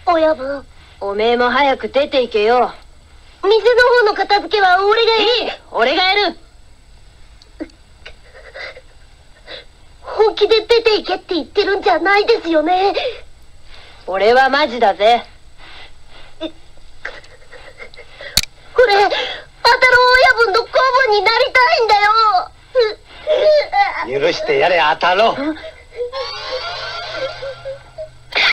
親分。 おめえも早く出て行けよ。 店の方の片付けは俺がいい、俺がやる。 本気で出て行けって言ってるんじゃないですよね。 俺はマジだぜ。 俺、あたろ親分の子分になりたいんだよ。 許してやれ、あたろう。